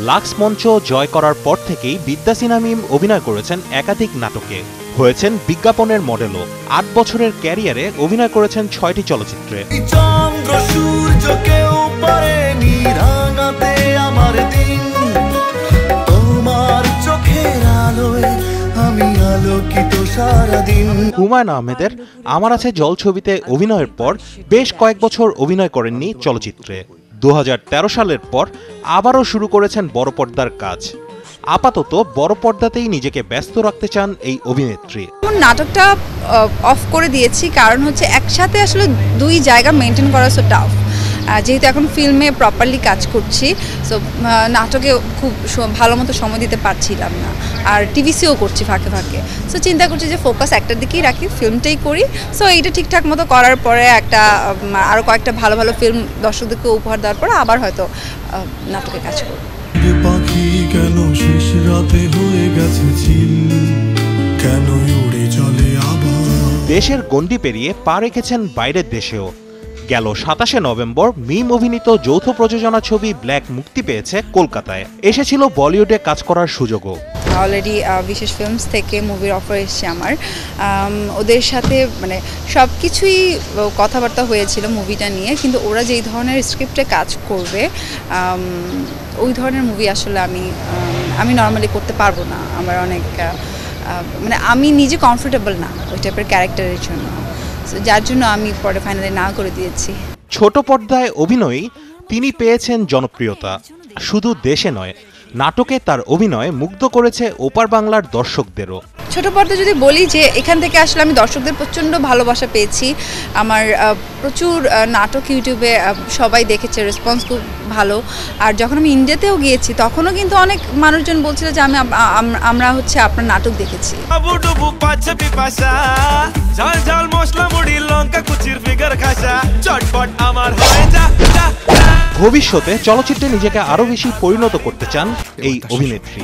Lux মঞ্চ জয় করার পর থেকেই বিদ্যাসিনহা মিম অভিনয় করেছেন একাধিক নাটকে, হয়েছেন বিজ্ঞাপনের মডেলও। ৮ বছরের ক্যারিয়ারে অভিনয় করেছেন ৬টি চলচ্চিত্রে। হুমায়ুন আহমেদের আমার আছে জল ছবিতে অভিনয়ের পর বেশ কয়েক বছর অভিনয় করেননি চলচ্চিত্রে। ২০১৩ সালের পর আবারও শুরু করেছেন বড় পর্দার কাজ। আপাতত বড় পর্দাতেই নিজেকে ব্যস্ত রাখতে চান এই অভিনেত্রী। নাটকটা অফ করে দিয়েছি কারণ হচ্ছে একসাথে আসলে দুই জায়গা মেনটেন করা সো টাফ। যেহেতু এখন ফিল্মে প্রপারলি কাজ করছি, সো নাটকে খুব ভালো মতো সময় দিতে পারছিলাম না, আর টিভিসিও করছি ফাঁকে ফাঁকে। সো চিন্তা করছি যে ফোকাস একটার দিকেই রাখি, ফিল্মটাই করি। সো এইটা ঠিকঠাক মতো করার পরে আরও কয়েকটা ভালো ভালো ফিল্ম দর্শকদেরকে উপহার দেওয়ার পরে আবার হয়তো নাটকে কাজ করব। দেশের গণ্ডি পেরিয়ে পা রেখেছেন বাইরের দেশেও। গেল ২৭শে নভেম্বর মিম অভিনীত যৌথ প্রযোজনা ছবি ব্ল্যাক মুক্তি পেয়েছে কলকাতায়। এসেছিল বলিউডে কাজ করার সুযোগও। অলরেডি বিশেষ ফিল্মস থেকে মুভির অফার এসছে আমার। ওদের সাথে মানে সব কিছুই কথাবার্তা হয়েছিল মুভিটা নিয়ে, কিন্তু ওরা যেই ধরনের স্ক্রিপ্টে কাজ করবে ওই ধরনের মুভি আসলে আমি নর্মালি করতে পারবো না। আমার অনেক মানে আমি নিজে কমফোর্টেবল না ওই টাইপের ক্যারেক্টারের জন্য, যার জন্য আমি পরে ফাইনালি না করে দিয়েছি। ছোট পর্দায় অভিনয়ই তিনি পেয়েছেন জনপ্রিয়তা। শুধু দেশে নয়, নাটকে তার অভিনয় মুগ্ধ করেছে ওপার বাংলার দর্শকদেরও। ছোট পর্দা যদি বলি যে এখান থেকে আসলে আমি দর্শকদের প্রচণ্ড ভালোবাসা পেয়েছি। আমার প্রচুর নাটক ইউটিউবে সবাই দেখেছে, রেসপন্স খুব ভালো। আর যখন আমি ইন্ডিয়াতেও গিয়েছি তখনও কিন্তু অনেক মানুষজন বলছিল যে আমরা হচ্ছে আপনার নাটক দেখেছি। ভবিষ্যতে চলচ্চিত্রে নিজেকে আরো বেশি পরিণত করতে চান এই অভিনেত্রী।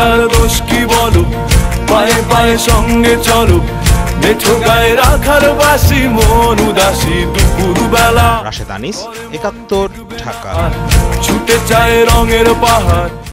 পায়ে পায়ে সঙ্গে চলো, মেঠো গায়ে রাখার বাসি মন উদাসী দুপুরবেলা। রাশেদ আনিস, ৭১, ঢাকা। ছুটে চায় রঙের পাহাড়।